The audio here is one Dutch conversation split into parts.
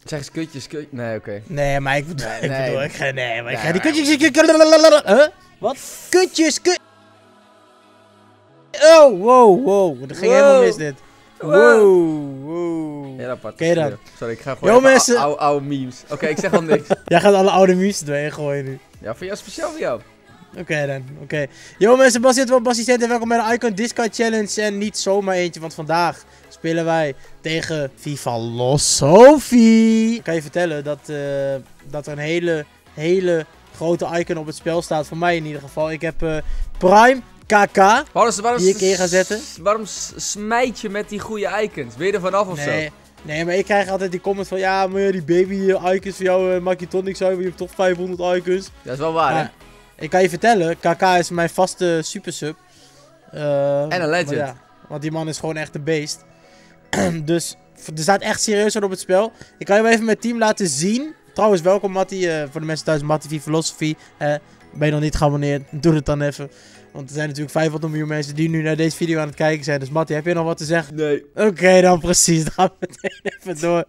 Zeg eens kutjes, nee, oké. Nee, maar ik bedoel... Ik ga die kutjes... Wat? Kutjes, Oh, wow. Dat ging helemaal mis dit. Wow. Ja, apart. Oké dan. Sorry, ik ga gewoon mensen... oude memes. Oké, ik zeg al niks. Jij gaat alle oude memes doorheen gooien nu. Ja, voor jou, speciaal voor jou. Oké. Yo mensen, Bas zit wel Bassistent en welkom bij de Icon Discard Challenge. En niet zomaar eentje, want vandaag spelen wij tegen Vivalosofi. Ik kan je vertellen dat er een hele grote icon op het spel staat. Voor mij in ieder geval. Ik heb Prime KK, die ik in ga zetten. Waarom smijt je met die goede icons? Ben je er vanaf of zo? Nee, maar ik krijg altijd die comment van... Ja, maar die baby icons voor jou maakt je toch niks uit. Want je hebt toch 500 icons. Dat is wel waar, hè? Ik kan je vertellen, KK is mijn vaste supersub. En een legend. Ja, want die man is gewoon echt een beest. Dus er staat echt serieus op het spel. Ik kan je wel even mijn team laten zien. Trouwens, welkom Matty. Voor de mensen thuis, Matty Vivalosofi. Ben je nog niet geabonneerd? Doe het dan even. Want er zijn natuurlijk 500 miljoen mensen die nu naar deze video aan het kijken zijn. Dus Matty, heb je nog wat te zeggen? Nee. Oké, dan precies. Dan gaan we meteen even door.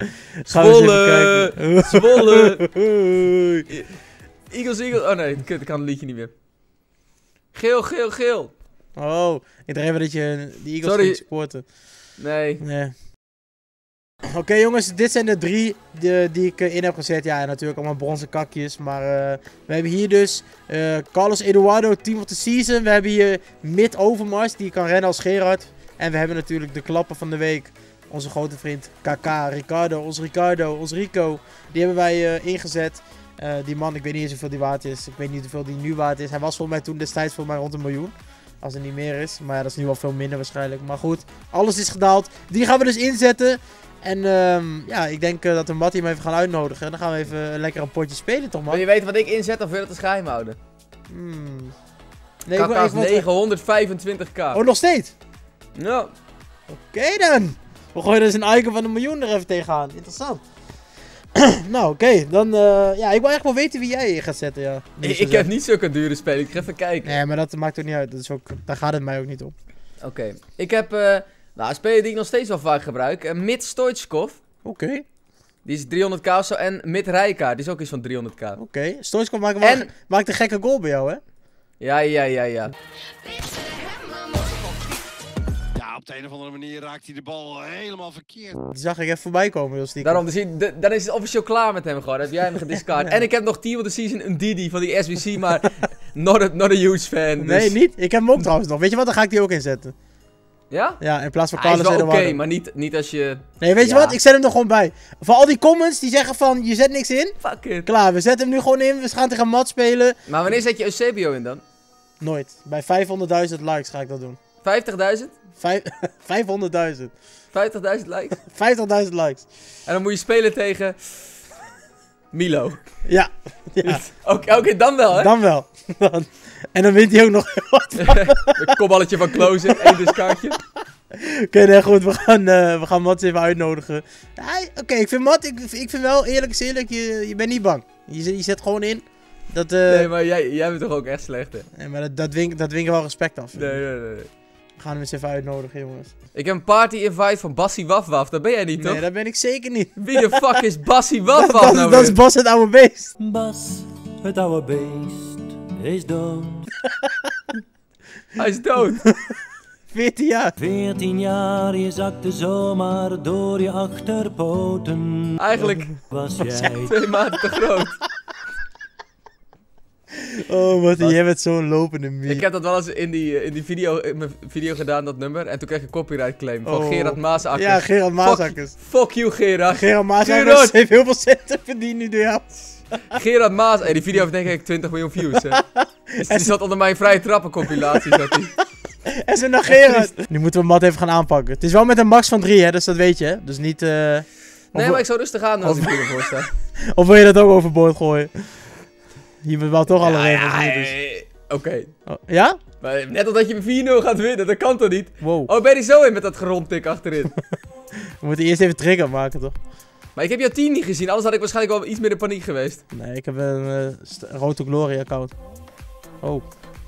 Zwolle! Eagles. Oh nee, ik kan het liedje niet meer. Geel. Oh, ik dacht even dat je die Eagles ging supporten. Nee. Oké, jongens, dit zijn de 3 die ik in heb gezet. Ja, natuurlijk allemaal bronzen kakjes. Maar we hebben hier dus Carlos Eduardo, Team of the Season. We hebben hier Mid Overmars, die kan rennen als Gerard. En we hebben natuurlijk de klapper van de week. Onze grote vriend KK, ons Rico. Die hebben wij ingezet. Die man, ik weet niet eens hoeveel die waard is. Ik weet niet hoeveel die nu waard is. Hij was volgens mij toen destijds volgens mij rond 1 miljoen. Als er niet meer is. Maar ja, dat is nu wel veel minder waarschijnlijk. Maar goed, alles is gedaald. Die gaan we dus inzetten. En ja, ik denk dat we Matty hem even gaan uitnodigen. En dan gaan we even lekker een potje spelen, toch man? Wil je weten wat ik inzet of wil je dat als geheim houden? Nee, KK is 925k. Oh, nog steeds? Ja. Oké dan. We gooien dus een icon van 1 miljoen er even tegenaan. Interessant. Nou, oké. Dan, ja, ik wil echt wel weten wie jij gaat zetten, ja. Ik heb niet zulke dure spelen. Ik ga even kijken. Nee, maar dat maakt ook niet uit. Dat is ook, daar gaat het mij ook niet om. Oké. Ik heb, een speler die ik nog steeds wel vaak gebruik. Mid Stoichkov. Oké. Die is 300k of zo. En Mid Rijkaard. Die is ook iets van 300k. Oké. Stoichkov maakt een gekke goal bij jou, hè? Ja. Ja, op de een of andere manier raakt hij de bal helemaal verkeerd. Die zag ik even voorbij komen, heel stiekem. Daarom, dan is het officieel klaar met hem gewoon. Heb jij hem gediscard. Ja. En ik heb nog Team of the Season, een Didi van die SBC, maar not a huge fan. Dus... Nee, niet? Ik heb hem ook trouwens nog. Weet je wat? Dan ga ik die ook inzetten. Ja? Ja, in plaats van Carlos Eduardo. Hij is wel Eduardo. oké, maar niet als je... Nee, weet je wat? Ik zet hem er gewoon bij. Voor al die comments die zeggen van, je zet niks in. Fuck it. Klaar, we zetten hem nu gewoon in. We gaan tegen Mat spelen. Maar wanneer zet je Eusebio in dan? Nooit. Bij 500.000 likes ga ik dat doen. 50.000? 500.000. 50.000 likes? 50.000 likes. En dan moet je spelen tegen... Milo. Ja. Oké, dan wel, hè? Dan wel. En dan wint hij ook nog wat. Een kopballetje van Closer, 1 discardje. Oké, nee, goed. We gaan Mats even uitnodigen. Oké, ik vind Mat, ik vind wel, eerlijk is eerlijk, je bent niet bang. Je zet gewoon in. Dat, nee, maar jij bent toch ook echt slecht, hè? Nee, maar dat dwingt wel respect af. Nee. We gaan hem eens even uitnodigen, jongens. Ik heb een party invite van Bassie Wafwaf. Dat ben jij niet, toch? Nee, dat ben ik zeker niet. Wie de fuck is Bassie Wafwaf nou Dat is Bas, het oude beest. Bas, het oude beest, is dood. Hij is dood. 14 jaar. 14 jaar, je zakte zomaar door je achterpoten. Eigenlijk was jij 2 maanden te groot. Oh, Matty, jij bent zo'n lopende mier. Ik heb dat wel eens in mijn video gedaan, dat nummer. En toen kreeg ik een copyright claim van Gerard Maasakkers. Ja, Gerard Maasakkers. Fuck you, Gerard. Gerard Maasakkers heeft heel veel centen verdiend nu door jou. Gerard Maas. Die video heeft denk ik 20 miljoen views, hè. Die zat onder mijn vrije trappen compilatie, zat die. En zo naar Gerard. Nu moeten we Mat even gaan aanpakken. Het is wel met een max van 3, hè, dus dat weet je, hè. Dus niet... Nee, maar ik zou rustig aan als ik hiervoor sta. Of wil je dat ook overboord gooien? Je bent wel toch alle regels dus. Oké. Oh, ja? Maar net omdat je met 4-0 gaat winnen, dat kan toch niet? Wow. Oh, ben je er zo in met dat gerondtik achterin? We moeten eerst even trigger maken, toch? Maar ik heb jouw team niet gezien, anders had ik waarschijnlijk wel iets meer in paniek geweest. Nee, ik heb een Roto Glory account. Oh.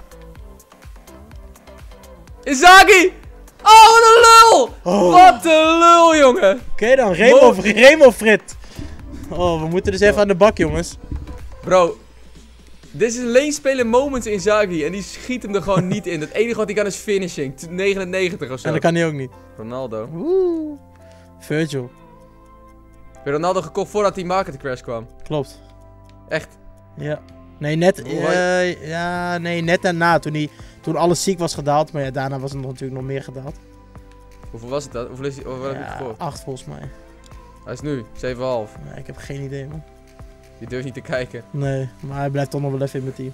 Inzaghi! Oh, wat een lul! Oh. Wat een lul, jongen! Oké dan, Remo Frit. Oh, we moeten dus even aan de bak, jongens. Bro, dit is alleen spelen moments in Inzaghi en die schiet hem er gewoon niet in. Het enige wat hij kan is finishing. 99 of zo. En dat kan hij ook niet. Ronaldo. Oeh. Virgil. Heb je Ronaldo gekocht voordat die market crash kwam? Klopt. Echt? Ja. Nee, net... Hoe nee, net daarna. Toen alles ziek was gedaald. Maar ja, daarna was het natuurlijk nog meer gedaald. Hoeveel was het dan? Hoeveel is hij? Wat heb je Ja, gekocht? 8 volgens mij. Hij is nu 7,5. Nee, ik heb geen idee, man. Je durft niet te kijken. Nee, maar hij blijft toch nog wel even in mijn team.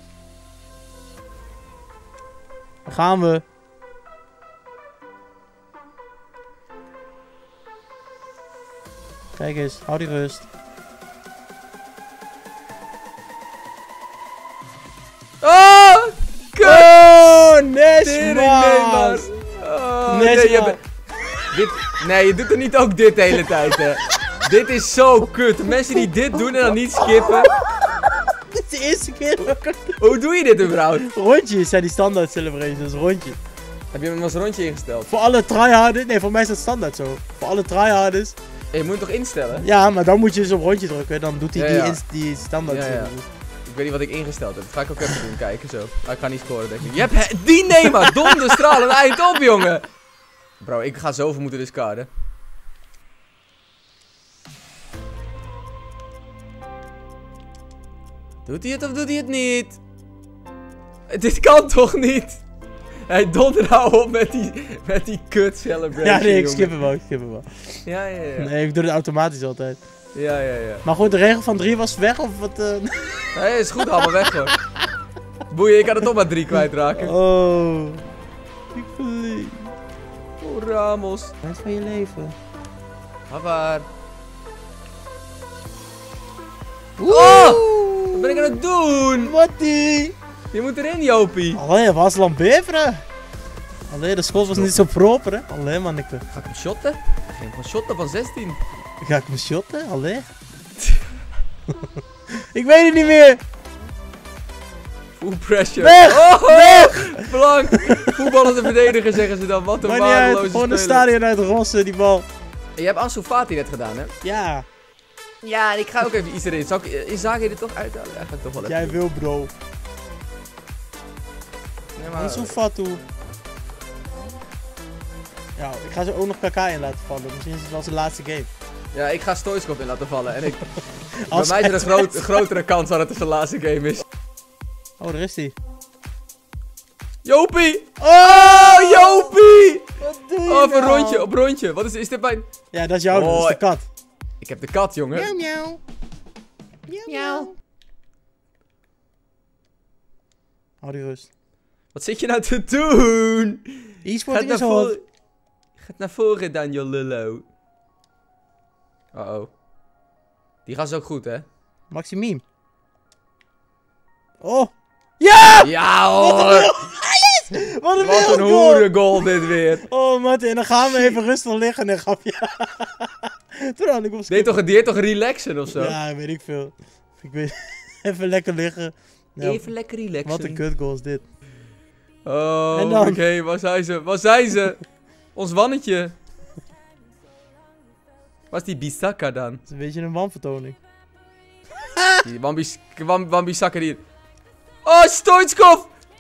Daar gaan we. Kijk eens, hou die rust. Oh! Kut! Oh, Tering, Neymar. Nesma! Oh, Nesma. nee, nee, je doet er niet ook dit de hele tijd, hè. Dit is zo kut. De mensen die dit doen en dan niet skippen. Dit is de eerste keer. Hoe doe je dit überhaupt? Rondjes zijn die standaard celebrations, rondje. Heb je hem als rondje ingesteld? Voor alle tryharders, nee, voor mij is dat standaard zo. Voor alle tryharders. Je moet hem toch instellen? Ja, maar dan moet je dus op rondje drukken, dan doet hij Ja, ja. die standaard Ja, ja. celebrations. Ik weet niet wat ik ingesteld heb. Dat ga ik ook even doen, kijken zo. Maar ik ga niet scoren, denk ik. Je hebt die Neymar, donderstralen, eind op, jongen. Bro, ik ga zoveel moeten discarden. Doet hij het of doet hij het niet? Dit kan toch niet? Hij donder nou op met die kut celebration, Ja, nee, ik jongen. skip hem wel, ik skip hem wel. Ja, ja, ja. Nee, ik doe het automatisch altijd. Ja, ja, ja. Maar goed, de regel van 3 was weg, of wat? Nee, is goed, allemaal weg hoor. Boeien, ik kan er toch maar 3 kwijtraken. Oh. Ik verlies. Oh, Ramos. Tijd van je leven. Havaar. Oh! Wat ben ik aan het doen? Wat die? Je moet erin, Jopie. Allee, was Lambevre. Allee, de schot was niet zo proper, hè. Allee, manneke. Ga ik hem shotten? Ik ga hem gewoon shotten van 16. Ga ik me shotten? Allee. Ik weet het niet meer. Full pressure. Weg! Oh, Weg! Blank. Voetballende verdediger zeggen ze dan. Wat een Maar niet uit, waardeloze gewoon een speler. stadion uit rossen, die bal. Je hebt Ansu Fati net gedaan, hè? Ja, Ja, ik ga ook even iets erin. Zal ik Inzaghi er toch uithalen? Ja, ga ik toch wel even jij doen. wil bro. Nee, maar... Ansu Fati. Ja, ik ga ze ook nog KK in laten vallen. Misschien is het wel zijn laatste game. Ja, ik ga Stoichkov in laten vallen. En ik... Bij Als mij is er hij- een grotere kans dat het zijn laatste game is. Oh, daar is hij. Jopie! Oh, Jopie! Wat doe je Oh, op een nou? rondje, op rondje. Wat is dit bij... Ja, dat is jouw, dat is de kat. Ik heb de kat, jongen. Miauw, miauw. Miauw, miauw. Hou die rust. Wat zit je nou te doen? E-sporting Gaat is naar hot. voren. Gaat naar voren, Daniel Lullo. Uh-oh. Die gast is ook goed, hè? Maximiem. Oh. Ja! Ja, hoor! Wat een Wat een wereldgoal. hoerengoal dit weer. Oh, Martin, dan gaan we even rustig liggen en grapje. Toen had ik op Die heeft toch relaxen of zo? Ja, weet ik veel. Ik weet... even lekker liggen. Ja, Even lekker relaxen. wat een kutgoal is dit. Oh, En dan? oké, waar zijn ze? Waar zijn ze? Ons wannetje. Waar is die Bissaka dan? Het is een beetje een wanvertoning. Die Wan-Bissaka hier. Oh, Stoichkov!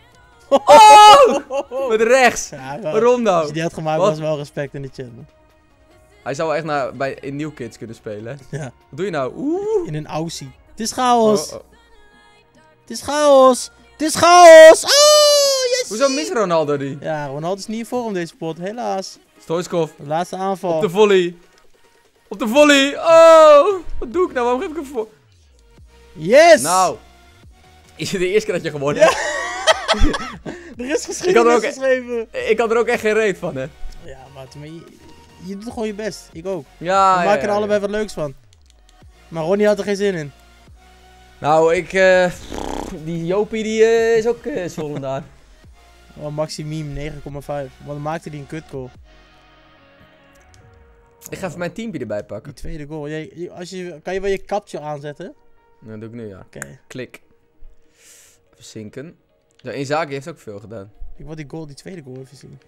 Oh! Met rechts. Ja, wel. Waarom Als nou? je die had gemaakt, Wat? was wel respect in de chat. Man. Hij zou wel echt in New Kids kunnen spelen. Hè? Ja. Wat doe je nou? Oeh. In een Aussie. Het is chaos. Oh, oh. Het is chaos. Het is chaos. Oh, yes. Hoezo mist Ronaldo die? Ja, Ronaldo is niet in vorm deze pot, helaas. Stoichkov. De laatste aanval. Op de volley. Op de volley. Oh. Wat doe ik nou? Waarom geef ik hem voor? Yes! Nou. Is het de eerste keer dat je gewonnen Ja. hebt? Er is geschiedenis geschreven. Ik had er ook echt geen reet van, hè? Ja, maar je doet gewoon je best. Ik ook. Ja, We ja, maken er ja, allebei ja. wat leuks van. Maar Ronnie had er geen zin in. Nou, die Jopie die is ook zwollen daar. Oh, Maximiem 9,5. Want dan maakte hij een kutgoal. Ik ga even mijn teampje erbij Die pakken. tweede goal. Kan je wel je capture aanzetten? Dat doe ik nu, ja. Oké. Klik. Even zinken. Ja, Inzaghi heeft ook veel gedaan. Ik wil die tweede goal even zien.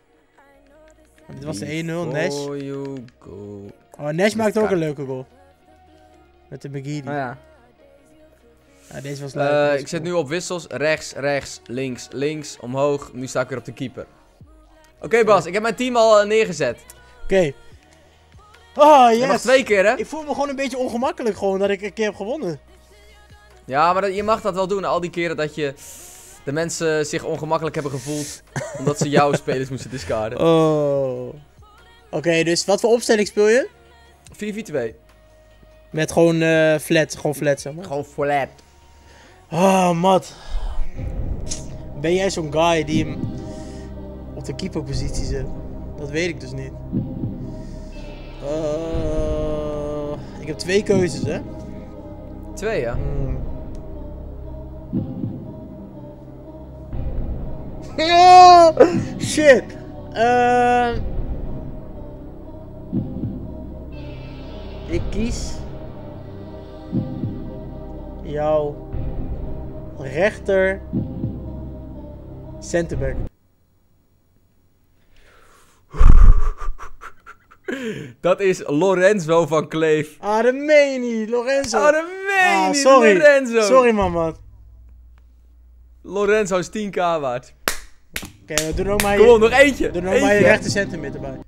Want dit was de 1-0, Nash. Before you go. Oh, Nash maakte ook een leuke goal. Met de McGeady. Nou ja. Ja, deze was leuk. Deze Ik zit cool. nu op wissels. Rechts, rechts, links, links, omhoog. Nu sta ik weer op de keeper. Oké, Bas, ik heb mijn team al neergezet. Oké. Oh, Je mag yes. 2 keer, hè? Ik voel me gewoon een beetje ongemakkelijk gewoon dat ik een keer heb gewonnen. Ja, maar je mag dat wel doen. Al die keren dat je de mensen zich ongemakkelijk hebben gevoeld. Omdat ze jouw spelers moesten discarden. Oh. Oké, dus wat voor opstelling speel je? 4-4-2. Met gewoon flat, zeg maar. Gewoon flat. Ah, mat. Ben jij zo'n guy die hem op de keeperpositie zet? Dat weet ik dus niet. Ik heb 2 keuzes, hè? 2, ja. Oh, shit. Ik kies jouw rechter centerback. Dat is Lorenzo van Kleef. Ah, dat meen je niet, Lorenzo. Oh, dat meen je niet, sorry. Lorenzo. Sorry, man. Lorenzo is 10k waard. Oké, we doen ook maar Kom op, nog eentje. Doe nog maar je rechter center erbij.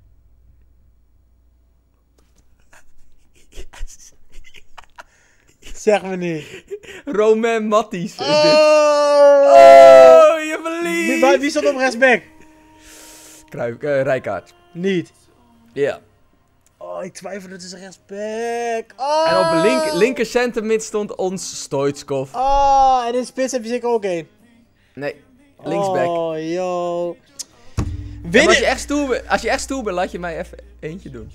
Zeg me niet. Romain Matties is dit. Oh! Oh, je verliest. Wie stond op rechtsback? Rijkaard. Niet. Ja. Oh, ik twijfel, dat is rechtsback. Oh! En op linker centermid stond ons Stoitskov. Oh, en in spits heb je zeker ook één. Nee, linksback. Oh, yo. En als je echt stoer bent, laat je mij even eentje doen.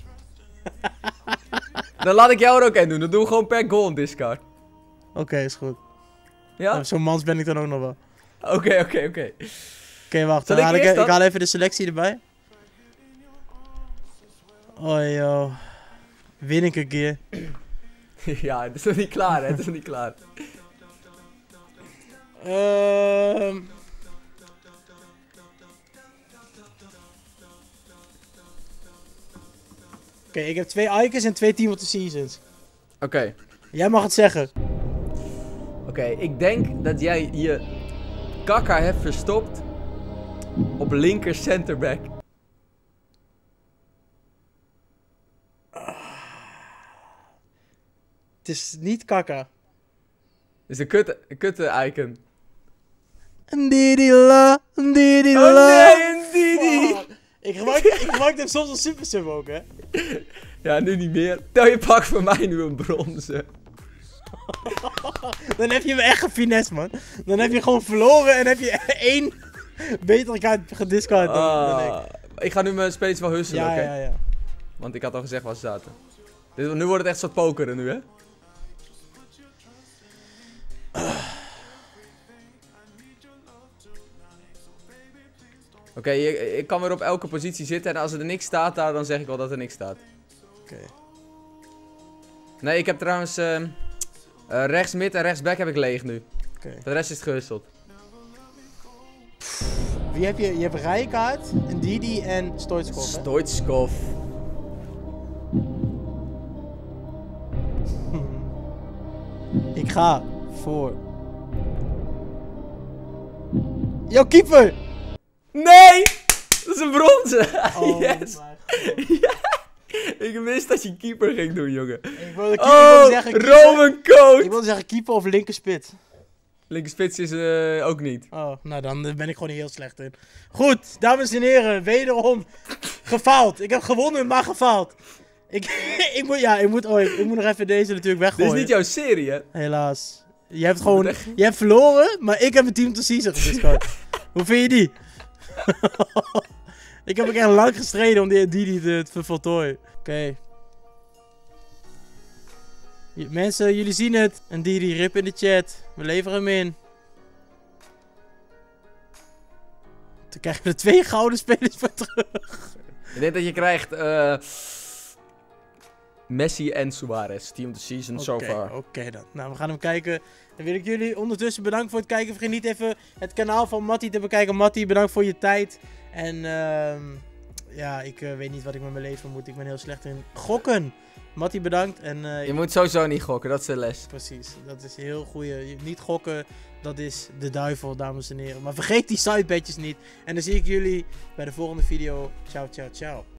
Dan laat ik jou er ook één doen. Dan doen we gewoon per goal een discard. Oké, is goed. Ja? Nou, zo'n mans ben ik dan ook nog wel. Oké. Oké, wacht. Zal Dan ik haal eerst ik dan? haal even de selectie erbij. Oh, yo. Win ik een keer. Ja, het is nog niet klaar, hè. Het is nog niet klaar. Oké, ik heb 2 icons en 2 Team of the Seasons. Oké, Jij mag het zeggen. ik denk dat jij je kakka hebt verstopt op linker centerback. Het is niet Kaka. Dus een kutte icon. Ndidila, ndidila. Oh nee, een Didi! Fuck. Ik gebruik hem soms als super sub ook, hè. Ja, nu niet meer. Tel je pak voor mij nu een bronzen. Dan heb je me echt gefinest, man. Dan heb je gewoon verloren en heb je 1 betere kaart gediscard dan ik. Ik ga nu mijn spelers wel husselen, Ja, oké? ja. Want ik had al gezegd waar ze zaten. Nu wordt het echt soort pokeren nu, hè? Oké, ik kan weer op elke positie zitten en als er niks staat daar, dan zeg ik wel dat er niks staat. Oké. Nee, ik heb trouwens rechts mid en rechts back heb ik leeg nu. Oké. De rest is gehusteld. Wie heb je? Je hebt Rijkaard, een Didi en Stoitskov, hè? Stoitskov. Ik ga voor... Jouw keeper! Nee! Dat is een bronzen! Oh Yes! Ja. Ik wist dat je keeper ging doen, jongen. Ik wilde Oh, Roman Coat! Ik wilde zeggen keeper of linkerspit. Linkerspits is ook niet. Oh, nou dan ben ik gewoon heel slecht in. Goed, dames en heren, wederom gefaald. Ik heb gewonnen, maar gefaald. Ik moet nog even deze natuurlijk Dit weggooien. is niet jouw serie, hè? Helaas. Je hebt verloren, maar ik heb een team te season gediscard. Hoe vind je die? Ik heb ook echt lang gestreden om die te voltooien. Oké. Mensen, jullie zien het. En die rip in de chat. We leveren hem in. Dan krijgen we er 2 gouden spelers voor terug. Ik denk dat je krijgt Messi en Suarez. Team of the season so far. Oké dan. Nou, we gaan hem kijken. Dan wil ik jullie ondertussen bedanken voor het kijken. Vergeet niet even het kanaal van Matty te bekijken. Matty, bedankt voor je tijd. En ja, ik weet niet wat ik met mijn leven moet. Ik ben heel slecht in gokken. Mattie bedankt. En, Je moet sowieso niet gokken, dat is de les. Precies, dat is heel goeie. Niet gokken, dat is de duivel, dames en heren. Maar vergeet die sidebetjes niet. En dan zie ik jullie bij de volgende video. Ciao, ciao, ciao.